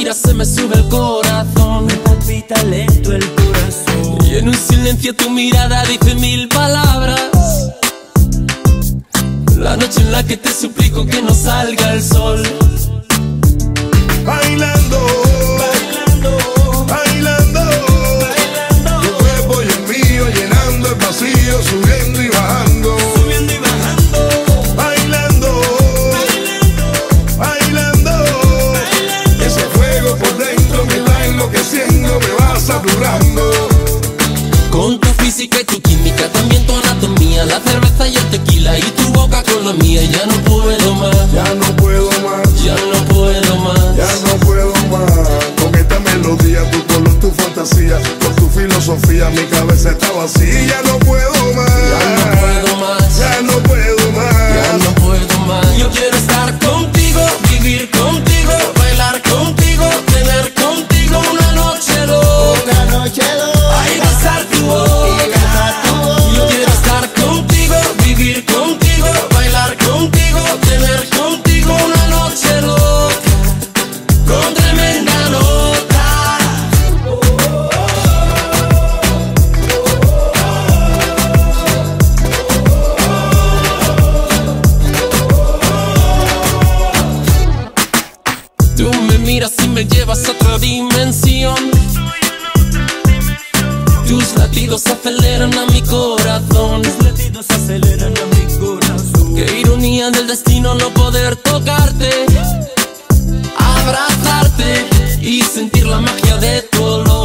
miras se me sube el corazón, me palpita lento el corazón. y en un silencio tu mirada dice mil palabras. La noche en la que te suplico que no salga el sol. Bailando, bailando, bailando, bailando. Tu cuerpo y el mío llenando el vacío, subiendo y bajando, subiendo y bajando. Bailando, bailando, bailando, bailando. Ese fuego por dentro me va enloqueciendo, me va saturando. Con tu física y tu química, también tu anatomía, la cerveza y el tequila y tu boca con la mía. Ya no puedo más, ya no puedo más, ya no puedo más, ya no puedo más. Con esta melodía, tu color, tu fantasía, con tu filosofía, mi cabeza está vacía. Ya no puedo más, ya no puedo más, ya no puedo más, ya no puedo más. Yo quiero estar contigo, vivir contigo, bailar contigo, tener contigo una noche loca, una noche loca. ay, besar tu boca. Yo quiero estar contigo, vivir contigo, bailar contigo, tener contigo una noche loca, con tremenda nota. Tú me miras y me llevas a otra dimensión. Tus latidos aceleran a mi corazón. Tus latidos aceleran a mi corazón. Qué ironía del destino no poder tocarte, abrazarte y sentir la magia de tu olor.